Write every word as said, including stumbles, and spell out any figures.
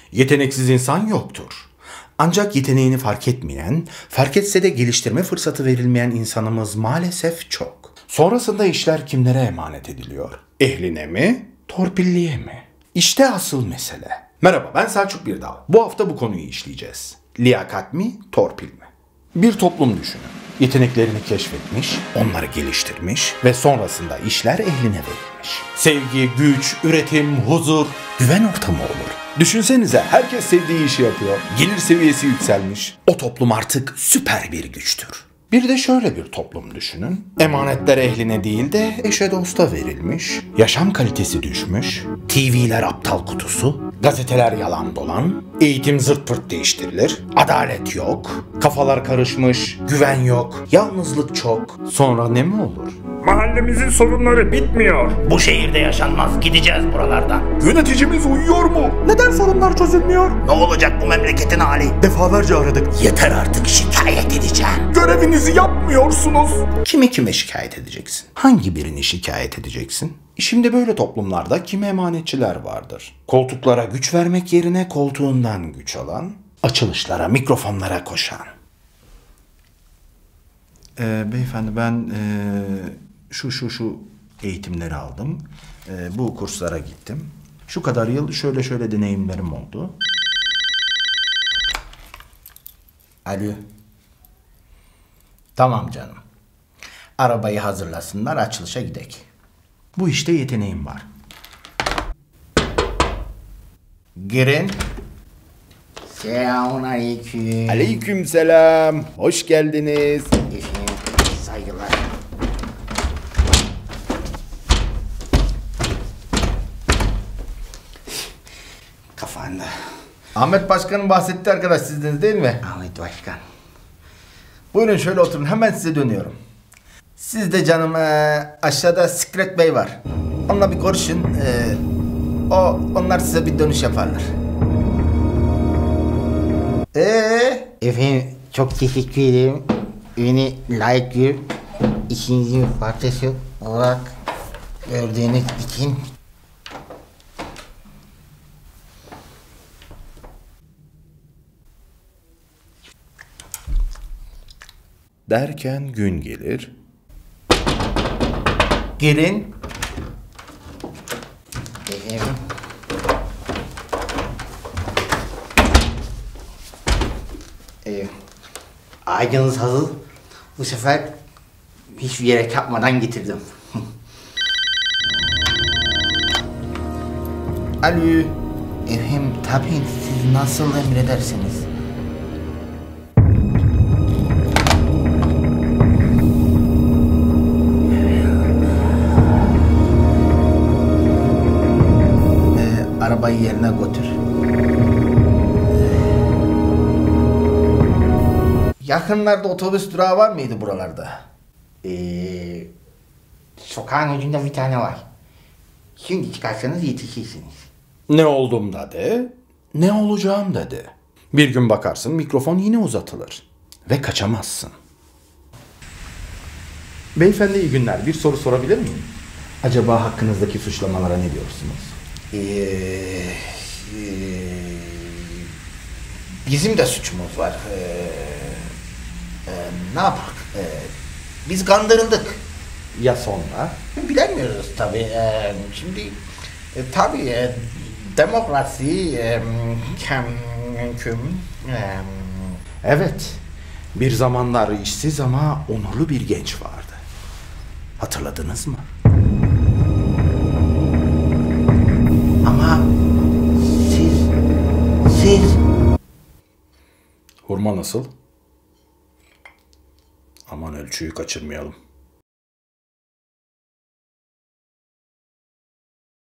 Yeteneksiz insan yoktur. Ancak yeteneğini fark etmeyen, fark etse de geliştirme fırsatı verilmeyen insanımız maalesef çok. Sonrasında işler kimlere emanet ediliyor? Ehline mi, torpilliye mi? İşte asıl mesele. Merhaba, ben Selçuk Birdal. Bu hafta bu konuyu işleyeceğiz. Liyakat mi, torpil mi? Bir toplum düşünün. Yeteneklerini keşfetmiş, onları geliştirmiş ve sonrasında işler ehline verilmiş. Sevgi, güç, üretim, huzur, güven ortamı olur. Düşünsenize, herkes sevdiği işi yapıyor. Gelir seviyesi yükselmiş. O toplum artık süper bir güçtür. Bir de şöyle bir toplum düşünün. Emanetler ehline değil de eşe dosta verilmiş. Yaşam kalitesi düşmüş. T V'ler aptal kutusu. Gazeteler yalan dolan. Eğitim zırt pırt değiştirilir. Adalet yok. Kafalar karışmış. Güven yok. Yalnızlık çok. Sonra ne mi olur? Mahallemizin sorunları bitmiyor. Bu şehirde yaşanmaz. Gideceğiz buralardan. Yöneticimiz uyuyor mu? Neden sorunlar çözülmüyor? Ne olacak bu memleketin hali? Defalarca aradık. Yeter artık, şikayet edeceğim. Görevinizi yapmıyorsunuz. Kimi kime şikayet edeceksin? Hangi birini şikayet edeceksin? Şimdi böyle toplumlarda kimi emanetçiler vardır. Koltuklara güç vermek yerine koltuğundan güç alan, açılışlara, mikrofonlara koşan. Ee, beyefendi ben ee, şu şu şu eğitimleri aldım. Ee, bu kurslara gittim. Şu kadar yıl şöyle şöyle deneyimlerim oldu. Alo. Tamam canım. Arabayı hazırlasınlar, açılışa gidek. Bu işte yeteneğim var. Girin. Selamünaleyküm. Aleykümselam. Hoş geldiniz. Efendim, saygılar. Kafanda. Ahmet Başkan'ın bahsettiği arkadaş sizdiniz değil mi? Ahmet Başkan. Buyurun şöyle oturun, hemen size dönüyorum. Siz de canım ee, aşağıda Sikret Bey var. Onunla bir konuşun. Ee, o onlar size bir dönüş yaparlar. Ee? Efendim, çok teşekkür ederim. Beni layık görüp işinizin parçası olarak gördüğünüz için. Derken gün gelir. Gelin. Efendim. Ee, Ağacınız hazır. Bu sefer hiçbir yere kapmadan getirdim. Alo. Efendim, tabii siz nasıl emredersiniz? Arabayı yerine götür. Yakınlarda otobüs durağı var mıydı buralarda? Ee, sokağın ucunda bir tane var. Şimdi çıkarsanız yetişirsiniz. Ne oldum dedi, ne olacağım dedi. Bir gün bakarsın mikrofon yine uzatılır. Ve kaçamazsın. Beyefendi iyi günler. Bir soru sorabilir miyim? Acaba hakkınızdaki suçlamalara ne diyorsunuz? Ee, e, bizim de suçumuz var. Ee, e, ne yapalım? Ee, biz kandırıldık. Ya sonra? Bilemiyoruz tabii. Ee, şimdi e, tabii e, demokrasi e, kem, küm, e, Evet. Bir zamanlar işsiz ama onurlu bir genç vardı. Hatırladınız mı? ama siz siz Hurma nasıl? Aman ölçüyü kaçırmayalım.